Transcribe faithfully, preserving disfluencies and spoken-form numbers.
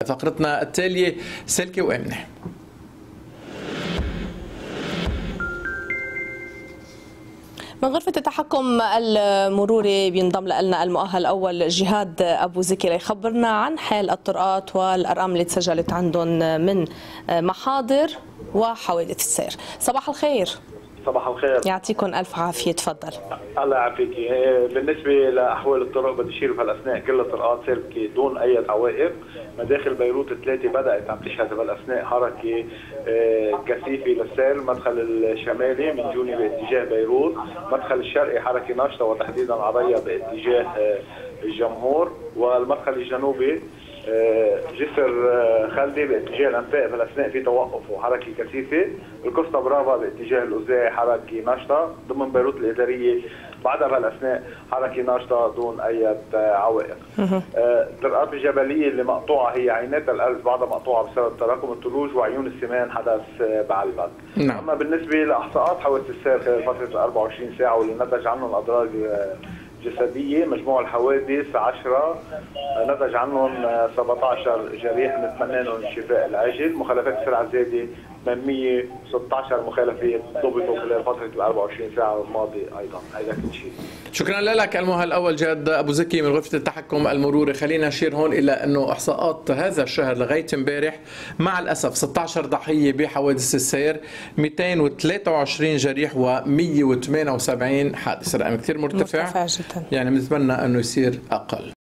فقرتنا التالية سلكة وآمنة. من غرفة التحكم المروري بينضم لنا المؤهل الأول جهاد أبو زكي ليخبرنا عن حال الطرقات والأرقام اللي تسجلت عندهم من محاضر وحوادث السير. صباح الخير. صباح الخير، يعطيكم ألف عافية. تفضل. الله يعافيكي. بالنسبة لأحوال الطرق بدي أشير بهالأثناء كل الطرقات سالكة دون أي عوائق. مداخل بيروت ثلاثة بدأت عم تشهد بهالأثناء حركة كثيفة للسير. المدخل الشمالي من جوني باتجاه بيروت، المدخل الشرقي حركة ناشطة وتحديدا عريا باتجاه الجمهور، والمدخل الجنوبي جسر خلدي باتجاه الانفاق بالاثناء في توقف وحركه كثيفه. الكوستا برافا باتجاه الاوزاعي حركه ناشطه. ضمن بيروت الاداريه بعدها بالاثناء حركه ناشطه دون اي عوائق. الطرقات الجبليه اللي مقطوعه هي عينات الألف بعدها مقطوعه بسبب تراكم الثلوج وعيون السمان حدث بعلبك. نعم. اما بالنسبه لاحصاءات حوادث السير خلال فتره أربعة وعشرين ساعه واللي نتج عنهم اضرار جسدية، مجموع الحوادث عشرة، نتج عنهم سبعة عشر جريح نتمنى لهم الشفاء العاجل. مخالفات السرعة الزايدة ثمانمئة وستة عشر مخالفات ضبطوا خلال فترة ال أربعة وعشرين ساعة الماضية أيضا. هذا كل شيء. شكرا لك المؤهل الأول جهاد أبو زكي من غرفة التحكم المروري. خلينا نشير هون إلى أنه إحصاءات هذا الشهر لغاية امبارح مع الأسف ستة عشر ضحية بحوادث السير، مئتين وثلاثة وعشرين جريح ومئة وثمانية وسبعين حادث. رقم كثير مرتفع, مرتفع جدا. يعني بنتمنى أنه يصير أقل.